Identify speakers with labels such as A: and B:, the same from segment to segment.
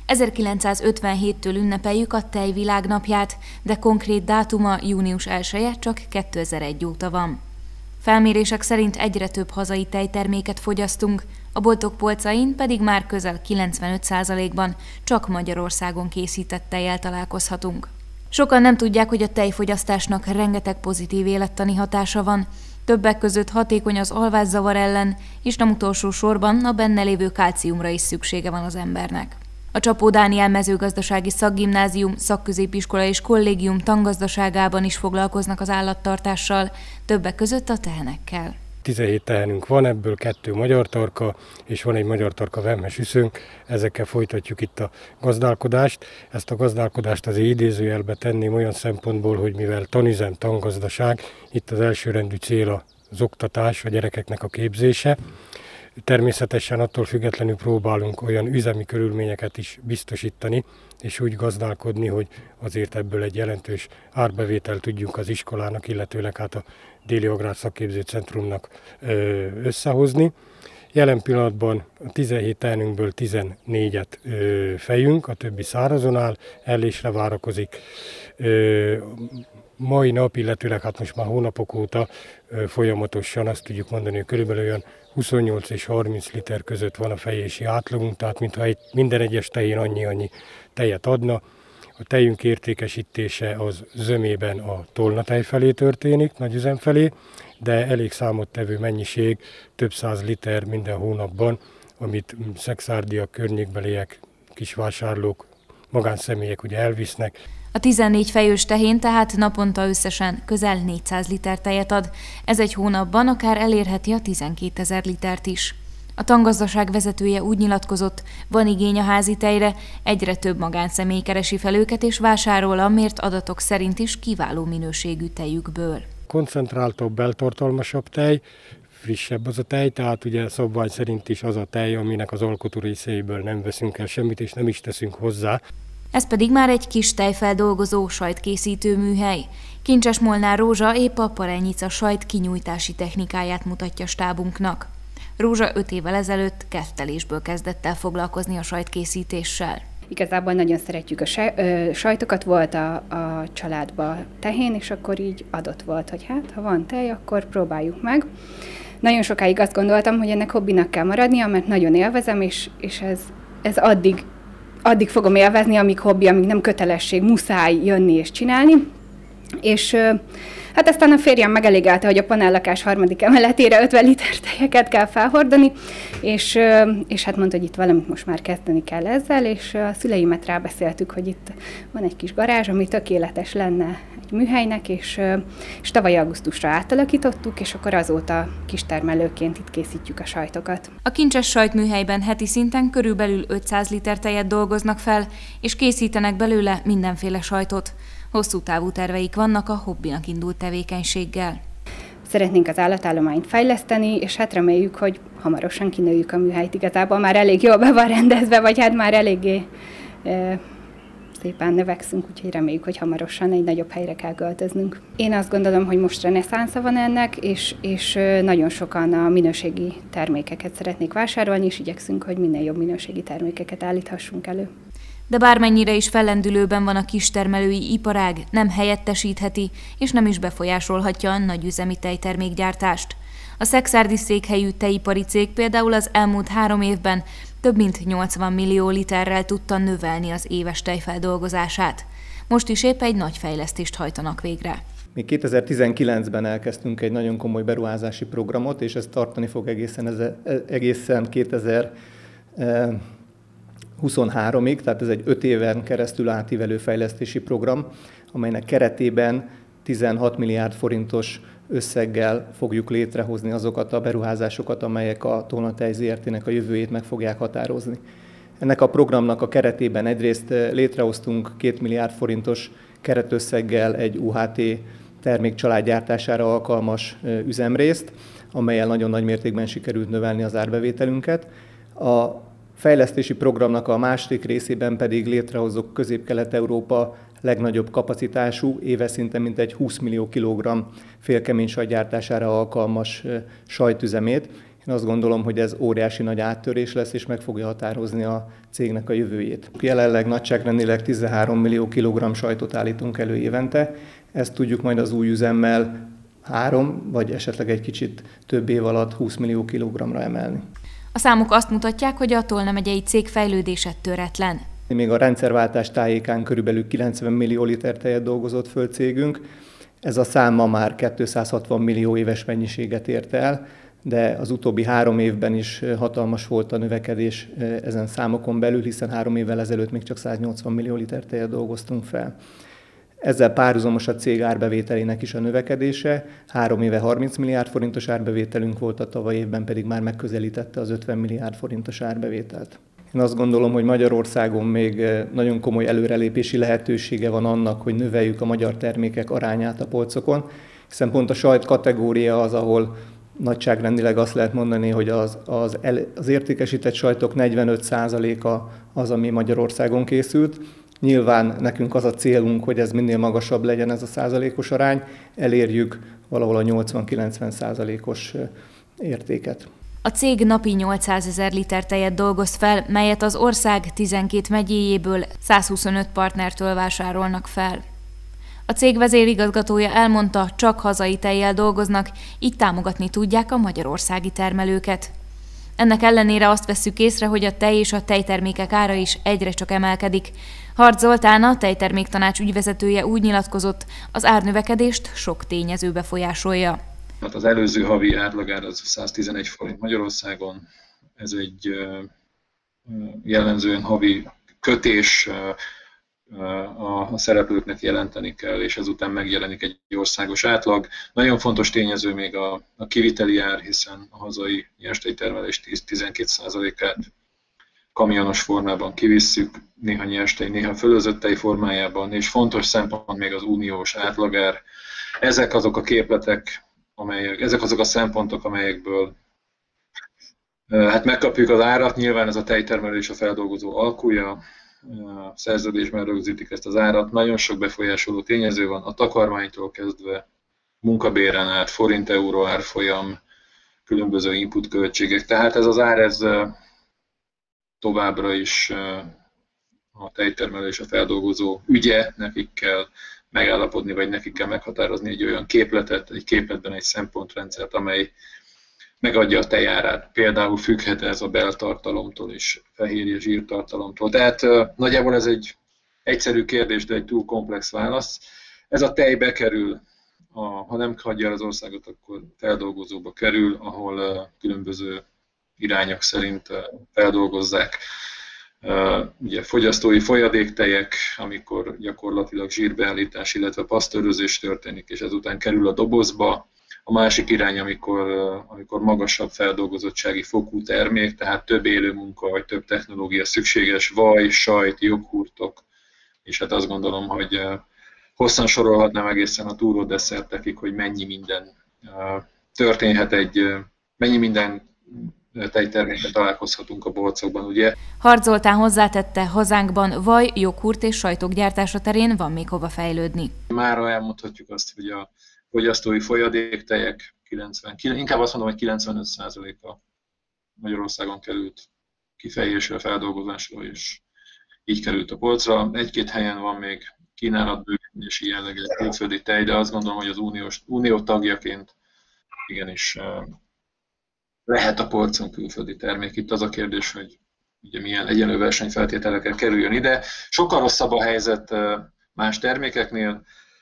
A: 1957-től ünnepeljük a tej világnapját, de konkrét dátuma június 1-je csak 2001 óta van. Felmérések szerint egyre több hazai tejterméket fogyasztunk, a boltok polcain pedig már közel 95%-ban csak Magyarországon készített tejjel találkozhatunk. Sokan nem tudják, hogy a tejfogyasztásnak rengeteg pozitív élettani hatása van, többek között hatékony az alvászavar ellen, és nem utolsó sorban a benne lévő kálciumra is szüksége van az embernek. A Csapó Dániel mezőgazdasági szakgimnázium, szakközépiskola és kollégium tangazdaságában is foglalkoznak az állattartással, többek között a tehenekkel.
B: 17 tehenünk van, ebből 2 magyar tarka, és van egy magyar tarka vemhes üszőnk, ezekkel folytatjuk itt a gazdálkodást. Ezt a gazdálkodást azért idézőjelbe tenném olyan szempontból, hogy mivel tanüzem, tangazdaság, itt az elsőrendű cél az oktatás, a gyerekeknek a képzése. Természetesen attól függetlenül próbálunk olyan üzemi körülményeket is biztosítani, és úgy gazdálkodni, hogy azért ebből egy jelentős árbevételt tudjunk az iskolának, illetőleg hát a Déli Agrár Szakképző Centrumnak összehozni. Jelen pillanatban a 17 tehenünkből 14-et fejünk, a többi szárazon áll, ellésre várakozik. Mai nap, illetőleg hát most már hónapok óta folyamatosan azt tudjuk mondani, hogy körülbelül olyan 28 és 30 liter között van a fejési átlagunk, tehát mintha minden egyes tején annyi tejet adna. A tejünk értékesítése az zömében a tolnatej felé történik, nagyüzem felé, de elég számottevő mennyiség, több száz liter minden hónapban, amit szekszárdiak, környékbeliek, kisvásárlók, magánszemélyek ugye elvisznek.
A: A 14 fejős tehén tehát naponta összesen közel 400 liter tejet ad, ez egy hónapban akár elérheti a 12 000 litert is. A tangazdaság vezetője úgy nyilatkozott, van igény a házi tejre, egyre több magánszemély keresi fel őket és vásárol a mért adatok szerint is kiváló minőségű tejükből.
B: Koncentráltabb, beltartalmasabb tej, frissebb az a tej, tehát ugye szabvány szerint is az a tej, aminek az alkotó részeiből nem veszünk el semmit és nem is teszünk hozzá.
A: Ez pedig már egy kis tejfeldolgozó, sajtkészítő műhely. Kincses Molnár Rózsa épp a Parenyica sajt kinyújtási technikáját mutatja stábunknak. Rózsa 5 évvel ezelőtt kettelésből kezdett el foglalkozni a sajtkészítéssel.
C: Igazából nagyon szeretjük a sajtokat, volt a családban tehén, és akkor így adott volt, hogy hát, ha van tej, akkor próbáljuk meg. Nagyon sokáig azt gondoltam, hogy ennek hobbinak kell maradnia, mert nagyon élvezem, és ez addig fogom élvezni, amíg hobbi, amíg nem kötelesség, muszáj jönni és csinálni. És hát aztán a férjem megelégelte, hogy a panellakás 3. emeletére 50 liter tejeket kell felhordani, és hát mondta, hogy itt valamit most már kezdeni kell ezzel, és a szüleimet rábeszéltük, hogy itt van egy kis garázs, ami tökéletes lenne egy műhelynek, és tavaly augusztusra átalakítottuk, és akkor azóta kistermelőként itt készítjük a sajtokat.
A: A Kincses sajtműhelyben heti szinten körülbelül 500 liter tejet dolgoznak fel, és készítenek belőle mindenféle sajtot. Hosszú távú terveik vannak a hobbinak indult tevékenységgel.
C: Szeretnénk az állatállományt fejleszteni, és hát reméljük, hogy hamarosan kinőjük a műhelyt. Igazából már elég jól be van rendezve, vagy hát már eléggé szépen növekszünk, úgyhogy reméljük, hogy hamarosan egy nagyobb helyre kell költöznünk. Én azt gondolom, hogy most reneszánsza van ennek, és nagyon sokan a minőségi termékeket szeretnék vásárolni, és igyekszünk, hogy minél jobb minőségi termékeket állíthassunk elő.
A: De bármennyire is fellendülőben van a kistermelői iparág, nem helyettesítheti és nem is befolyásolhatja a nagyüzemi tejtermékgyártást. A szekszárdi székhelyű tejipari cég például az elmúlt 3 évben több mint 80 millió literrel tudta növelni az éves tejfeldolgozását. Most is épp egy nagy fejlesztést hajtanak végre.
D: Mi 2019-ben elkezdtünk egy nagyon komoly beruházási programot, és ez tartani fog egészen 2023-ig, tehát ez egy 5 éven keresztül átívelő fejlesztési program, amelynek keretében 16 milliárd forintos összeggel fogjuk létrehozni azokat a beruházásokat, amelyek a Tolnatej Zrt-nek a jövőjét meg fogják határozni. Ennek a programnak a keretében egyrészt létrehoztunk 2 milliárd forintos keretösszeggel egy UHT termék családgyártására alkalmas üzemrészt, amellyel nagyon nagy mértékben sikerült növelni az árbevételünket. A fejlesztési programnak a második részében pedig létrehozok Közép-Kelet-Európa legnagyobb kapacitású, éves szinten mintegy 20 millió kilogramm félkemény sajt gyártására alkalmas sajtüzemét. Én azt gondolom, hogy ez óriási nagy áttörés lesz, és meg fogja határozni a cégnek a jövőjét. Jelenleg nagyságrendileg 13 millió kilogramm sajtot állítunk elő évente, ezt tudjuk majd az új üzemmel 3 vagy esetleg egy kicsit több év alatt 20 millió kilogrammra emelni.
A: A számok azt mutatják, hogy a Tolna megyei cég fejlődése töretlen.
D: Még a rendszerváltás tájékán körülbelül 90 millió liter tejet dolgozott föl cégünk. Ez a szám ma már 260 millió éves mennyiséget ért el, de az utóbbi 3 évben is hatalmas volt a növekedés ezen számokon belül, hiszen 3 évvel ezelőtt még csak 180 millió liter tejet dolgoztunk fel. Ezzel párhuzamos a cég árbevételének is a növekedése. 3 éve 30 milliárd forintos árbevételünk volt, a tavaly évben pedig már megközelítette az 50 milliárd forintos árbevételt. Én azt gondolom, hogy Magyarországon még nagyon komoly előrelépési lehetősége van annak, hogy növeljük a magyar termékek arányát a polcokon, hiszen pont a sajt kategória az, ahol nagyságrendileg azt lehet mondani, hogy az értékesített sajtok 45%-a az, ami Magyarországon készült. Nyilván nekünk az a célunk, hogy ez minél magasabb legyen ez a százalékos arány, elérjük valahol a 80-90%-os értéket.
A: A cég napi 800 000 liter tejet dolgoz fel, melyet az ország 12 megyéjéből 125 partnertől vásárolnak fel. A cég vezérigazgatója elmondta, csak hazai tejjel dolgoznak, így támogatni tudják a magyarországi termelőket. Ennek ellenére azt vesszük észre, hogy a tej és a tejtermékek ára is egyre csak emelkedik. Harcz Zoltán, a Tejterméktanács ügyvezetője úgy nyilatkozott, az árnövekedést sok tényező befolyásolja.
E: Hát az előző havi átlagár az 111 forint Magyarországon, ez egy jellemzően havi kötés, a szereplőknek jelenteni kell, és ezután megjelenik egy országos átlag. Nagyon fontos tényező még a kiviteli ár, hiszen a hazai nyerstejtermelés 10-12%-át kamionos formában kivisszük, néha nyerstej, néha fölözött tej formájában, és fontos szempont még az uniós átlagár. Ezek azok a képletek, ezek azok a szempontok, amelyekből hát megkapjuk az árat. Nyilván ez a tejtermelés a feldolgozó alkúja, a szerződésben rögzítik ezt az árat. Nagyon sok befolyásoló tényező van, a takarmánytól kezdve munkabéren át, forint-euró árfolyam, különböző input költségek. Tehát ez az ár, ez továbbra is a tejtermelés, a feldolgozó ügye, nekik kell megállapodni, vagy nekik kell meghatározni egy olyan képletet, egy képletben egy szempontrendszert, amely megadja a tejárát. Például függhet ez a beltartalomtól és fehérje zsírtartalomtól. Tehát nagyjából ez egy egyszerű kérdés, de egy túl komplex válasz. Ez a tej bekerül, ha nem hagyja el az országot, akkor feldolgozóba kerül, ahol különböző irányok szerint feldolgozzák. Ugye fogyasztói folyadéktejek, amikor gyakorlatilag zsírbeállítás, illetve pasztőrözés történik, és ezután kerül a dobozba. A másik irány, amikor magasabb feldolgozottsági fokú termék, tehát több élőmunka vagy több technológia szükséges, vaj, sajt, joghurtok, és hát azt gondolom, hogy hosszan sorolhatnám egészen a túró desszertekig, hogy mennyi minden történhet, mennyi minden tejtermékkel találkozhatunk a bolcokban, ugye?
A: Harcz Zoltán hozzátette, hazánkban vaj, joghurt és sajtok gyártása terén van még hova fejlődni.
E: Mára elmondhatjuk azt, hogy a fogyasztói folyadéktejek inkább azt mondom, hogy 95%-a Magyarországon került kifejlesztésre, feldolgozásra, és így került a polcra. Egy-két helyen van még kínálatbővítési jellegű külföldi tej, de azt gondolom, hogy az unió tagjaként igenis lehet a polcon külföldi termék. Itt az a kérdés, hogy ugye milyen egyenlő versenyfeltételekkel kerüljön ide. Sokkal rosszabb a helyzet más termékeknél.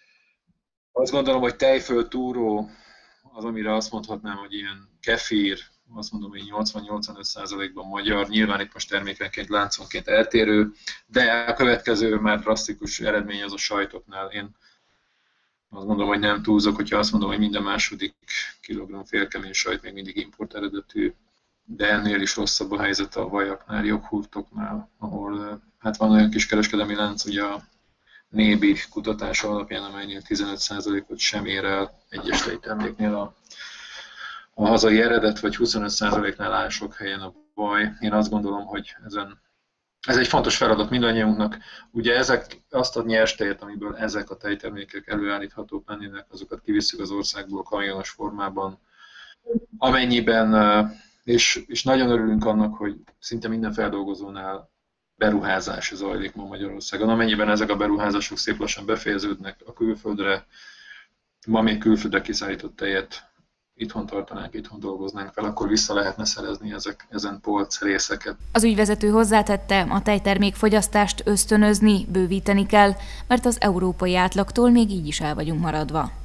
E: Azt gondolom, hogy tejföld, túró az, amire azt mondhatnám, hogy ilyen kefír, azt mondom, hogy 80-85%-ban magyar, nyilván itt most termékenként, lánconként eltérő, de a következő már drasztikus eredmény az a sajtoknál. Én azt gondolom, hogy nem túlzok, hogyha azt mondom, hogy minden második kilogramm félkemény sajt még mindig import eredetű, de ennél is rosszabb a helyzet a vajaknál, joghurtoknál, ahol hát van olyan kis kereskedelmi lánc, ugye a NÉBI kutatása alapján, amelynél 15%-ot sem ér el egyes tejterméknél a hazai eredet, vagy 25%-nál áll sok helyen a vaj. Én azt gondolom, hogy ez egy fontos feladat mindannyiunknak. Ugye azt a nyerstejet, amiből ezek a tejtermékek előállíthatók lennének, azokat kivisszük az országból kamionos formában. Amennyiben és nagyon örülünk annak, hogy szinte minden feldolgozónál beruházás zajlik ma Magyarországon. Amennyiben ezek a beruházások szép lassan befejeződnek a külföldre, ma még külföldre kiszállított tejet itthon tartanánk, itthon dolgoznánk fel, akkor vissza lehetne szerezni ezen polc részeket.
A: Az ügyvezető hozzátette, a tejtermék fogyasztást ösztönözni, bővíteni kell, mert az európai átlagtól még így is el vagyunk maradva.